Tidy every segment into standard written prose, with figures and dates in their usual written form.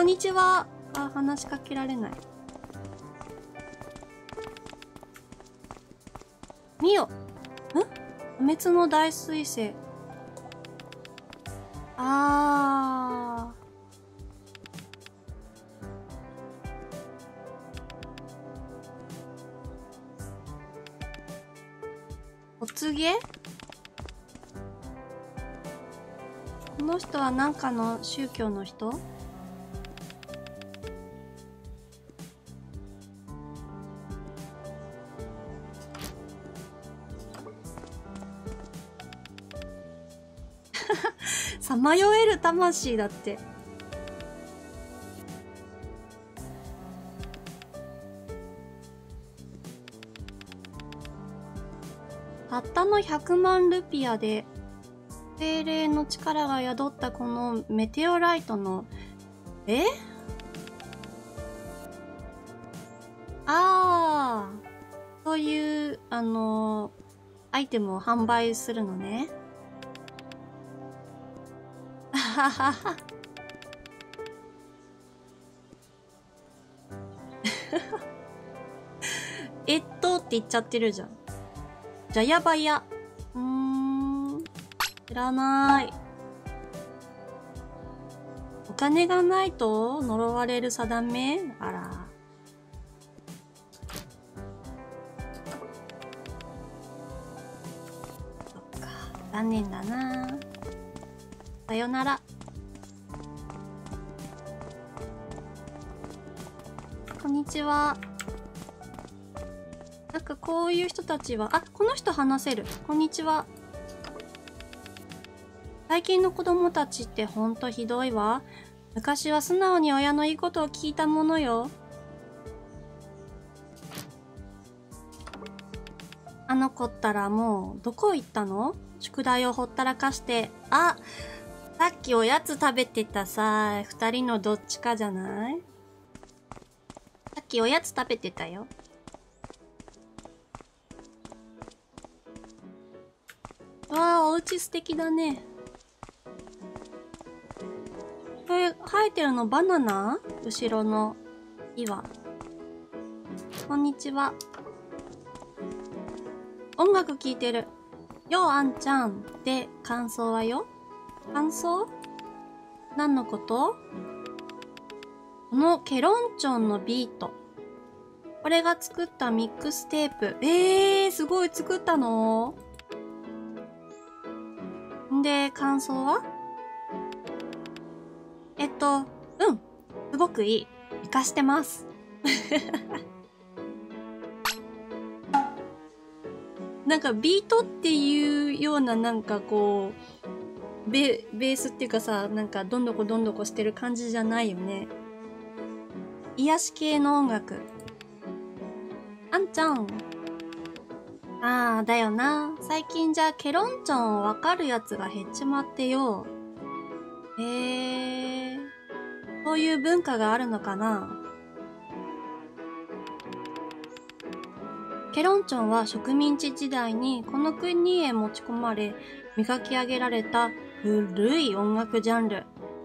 んにちは。あ、話しかけられない。みよ。破滅の大彗星。あー。お告げ？この人は何かの宗教の人？さまよえる魂だって。たったの100万ルピアで精霊の力が宿ったこのメテオライトのそういうアイテムを販売するのね。って言っちゃってるじゃん。じゃやばや。知らない。お金がないと呪われる定め？あら。そっか。残念だな。さよなら。こんにちは。なんかこういう人たちは、この人話せる。こんにちは。最近の子供たちってほんとひどいわ。昔は素直に親の言うことを聞いたものよ。あの子ったらもうどこ行ったの？宿題をほったらかして。さっきおやつ食べてたさ。二人のどっちかじゃない？さっきおやつ食べてたよ。わあ、お家素敵だね。これ、生えてるのバナナ？後ろの岩。こんにちは。音楽聴いてる。よう、あんちゃん。で、感想はよ？感想？何のこと？このケロンチョンのビート。これが作ったミックステープ。すごい作ったの？で、感想は？すごくいい。活かしてます。なんかビートっていうようななんかこう、ベースっていうかさ、なんかどんどこしてる感じじゃないよね。癒し系の音楽。あんちゃん。だよな。最近じゃケロンチョンをわかるやつが減っちまってよ。そういう文化があるのかな。ケロンチョンは植民地時代にこの国へ持ち込まれ、磨き上げられた古い音楽ジャンル。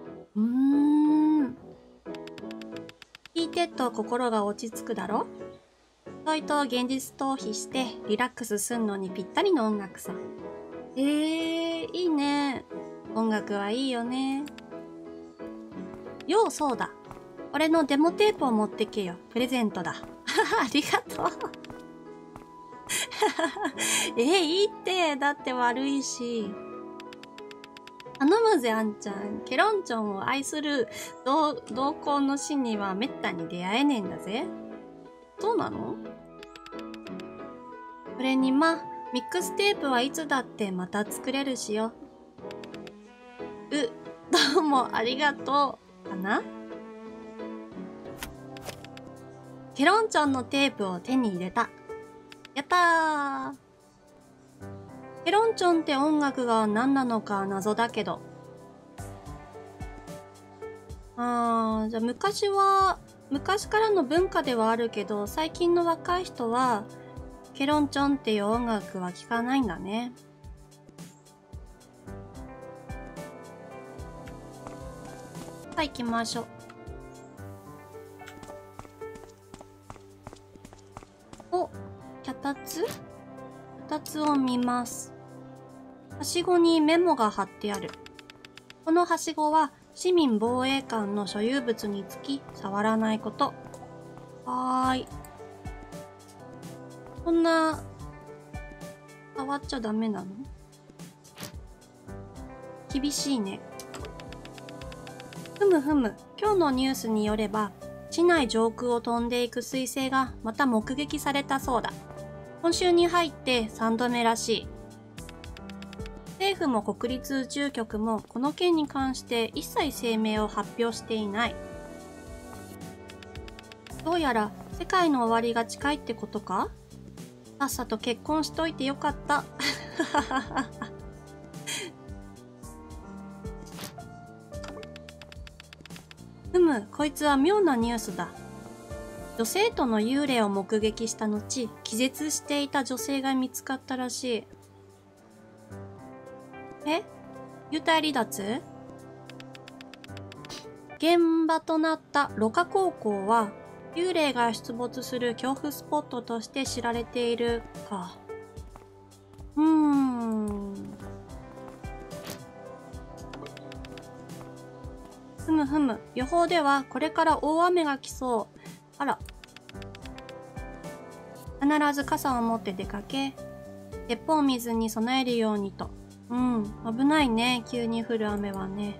聴いてっと心が落ち着くだろ？そいと現実逃避してリラックスすんのにぴったりの音楽さ。いいね。音楽はいいよね。よう、そうだ。俺のデモテープを持ってけよ。プレゼントだ。ありがとう。いいって。だって悪いし。頼むぜ、あんちゃん。ケロンチョンを愛する同行の死にはめったに出会えねえんだぜ。そうなの？それにミックステープはいつだってまた作れるしよ。どうもありがとう。かな？ケロンチョンのテープを手に入れた。やったー。ケロンチョンって音楽が何なのか謎だけど。じゃあ昔からの文化ではあるけど、最近の若い人は、ケロンチョンっていう音楽は聴かないんだね。さあ行きましょう。 お、脚立を見ます。はしごにメモが貼ってある。このはしごは市民防衛官の所有物につき触らないこと。はーい。こんな、触っちゃダメなの？厳しいね。ふむふむ、今日のニュースによれば、市内上空を飛んでいく彗星がまた目撃されたそうだ。今週に入って3度目らしい。政府も国立宇宙局もこの件に関して一切声明を発表していない。どうやら世界の終わりが近いってことか？さっさと結婚しといてよかった。ふむ、こいつは妙なニュースだ。女性との幽霊を目撃した後、気絶していた女性が見つかったらしい。幽体離脱？現場となった芦花高校は、幽霊が出没する恐怖スポットとして知られているか。ふむふむ、予報ではこれから大雨が来そう。あら。必ず傘を持って出かけ、鉄砲水に備えるようにと。危ないね、急に降る雨はね。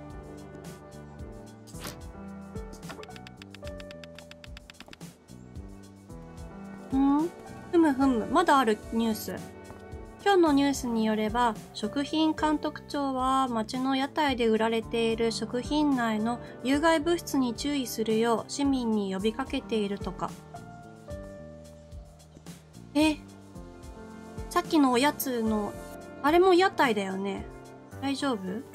ふむふむ、まだあるニュース。今日のニュースによれば、食品監督庁は町の屋台で売られている食品内の有害物質に注意するよう市民に呼びかけているとか。さっきのおやつの、あれも屋台だよね。大丈夫？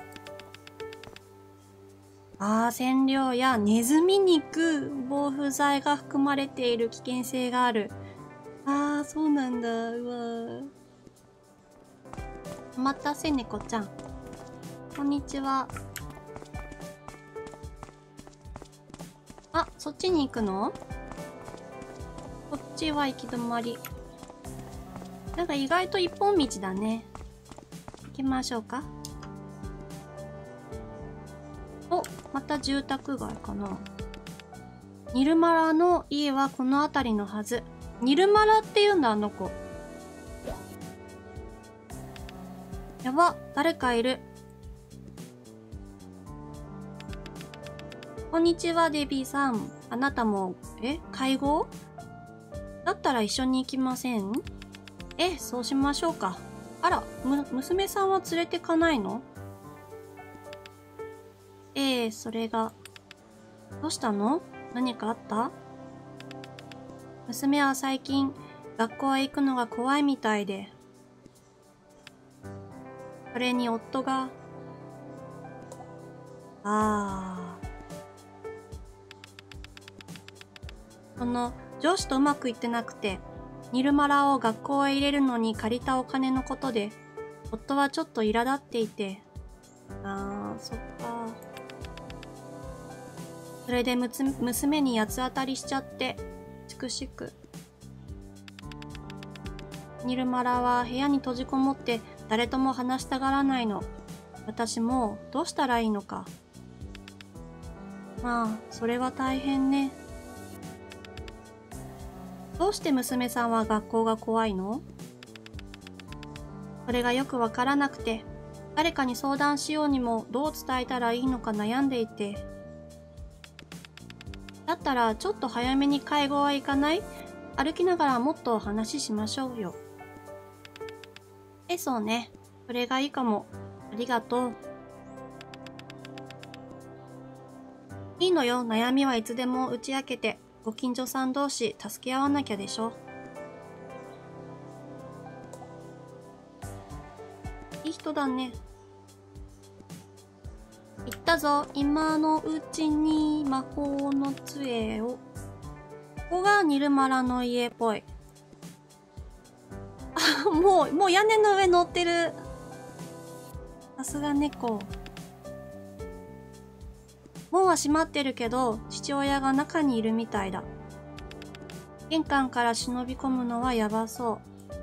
染料やネズミ肉、防腐剤が含まれている危険性がある。そうなんだ。うわ。お待たせ、猫ちゃん。こんにちは。そっちに行くの？こっちは行き止まり。なんか意外と一本道だね。行きましょうか。また住宅街かな。ニルマラの家はこの辺りのはず。ニルマラって言うんだ、あの子。やば、誰かいる。こんにちは、デビーさん。あなたも、会合？だったら一緒に行きません？そうしましょうか。あら、娘さんは連れてかないの？それが。どうしたの？何かあった？娘は最近、学校へ行くのが怖いみたいで。それに夫が、上司とうまくいってなくて、ニルマラを学校へ入れるのに借りたお金のことで、夫はちょっと苛立っていて。そっか。それで娘に八つ当たりしちゃって、しくしく。ニルマラは部屋に閉じこもって誰とも話したがらないの。私もどうしたらいいのか。それは大変ね。どうして娘さんは学校が怖いの？それがよくわからなくて、誰かに相談しようにもどう伝えたらいいのか悩んでいて。だったらちょっと早めに会合は行かない？歩きながらもっと話しましょうよ。そうね。それがいいかも。ありがとう。いいのよ。悩みはいつでも打ち明けて、ご近所さん同士助け合わなきゃでしょ。いい人だね。言ったぞ。今のうちに魔法の杖を。ここがニルマラの家っぽい。もう屋根の上乗ってる。さすが猫。門は閉まってるけど、父親が中にいるみたいだ。 玄関から忍び込むのはやばそう。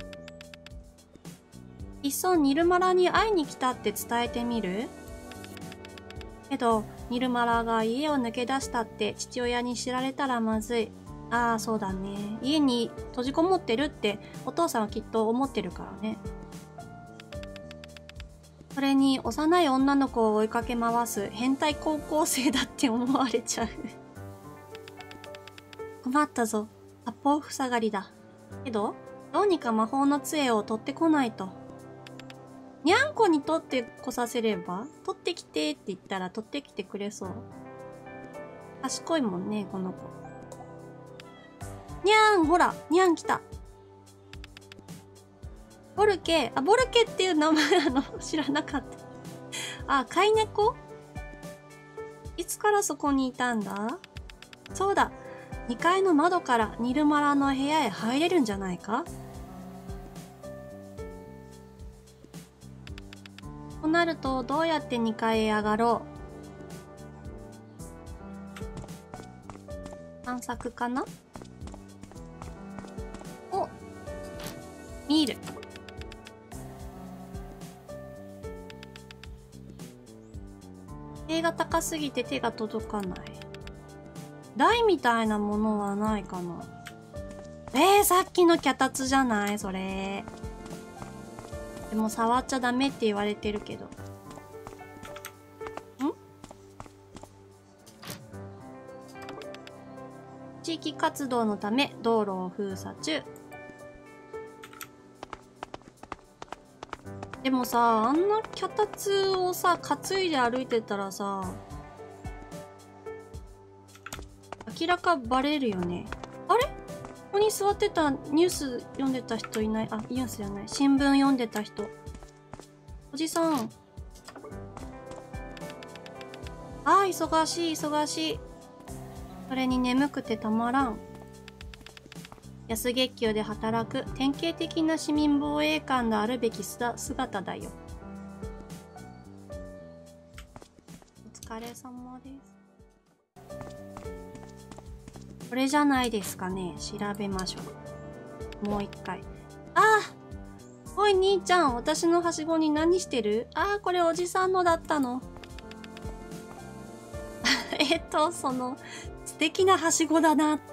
いっそニルマラに会いに来たって伝えてみる？けど、ニルマラが家を抜け出したって父親に知られたらまずい。ああ、そうだね。家に閉じこもってるってお父さんはきっと思ってるからね。それに幼い女の子を追いかけ回す変態高校生だって思われちゃう。困ったぞ。八方塞がりだ。けど、どうにか魔法の杖を取ってこないと。にゃんこに取ってこさせれば、取ってきてって言ったら取ってきてくれそう。賢いもんね、この子。にゃん、ほら、にゃん来た。ボルケっていう名前知らなかった。あ、飼い猫？いつからそこにいたんだ？そうだ。2階の窓からニルマラの部屋へ入れるんじゃないか？となると、どうやって2階へ上がろう？探索かな？お、見る。塀が高すぎて手が届かない。台みたいなものはないかな。さっきの脚立じゃないそれ。でも触っちゃダメって言われてるけど。地域活動のため道路を封鎖中。でもさ、あんな脚立をさ、担いで歩いてたらさ、明らかバレるよね。あれ？ここに座ってたニュース読んでた人いない？あ、ニュースじゃない。新聞読んでた人。おじさん。ああ、忙しい、忙しい。それに眠くてたまらん。安月給で働く典型的な市民防衛官であるべき姿だよ。お疲れ様です。これじゃないですかね。調べましょう。もう一回。ああ！おい兄ちゃん、私のはしごに何してる？ああ、これおじさんのだったの。素敵なはしごだなって。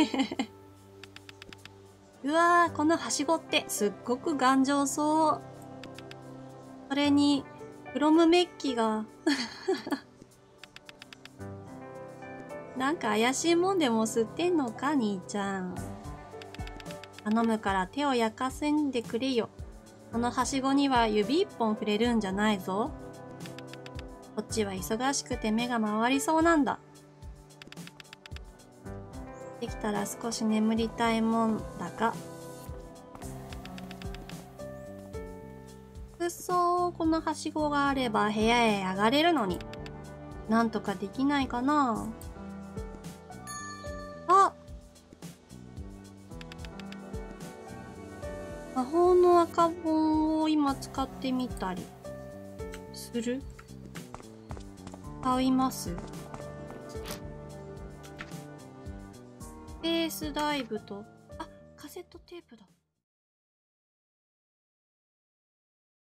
うわー、このはしごってすっごく頑丈そう。それに、クロムメッキが。なんか怪しいもんでも吸ってんのか、兄ちゃん。頼むから手を焼かせんでくれよ。このはしごには指一本触れるんじゃないぞ。こっちは忙しくて目が回りそうなんだ。できたら少し眠りたいもんだが。くっそー、このはしごがあれば部屋へ上がれるのに。なんとかできないかな。あ！魔法の赤本を今使ってみたりする？買います？スペースダイブと、あ、カセットテープだ。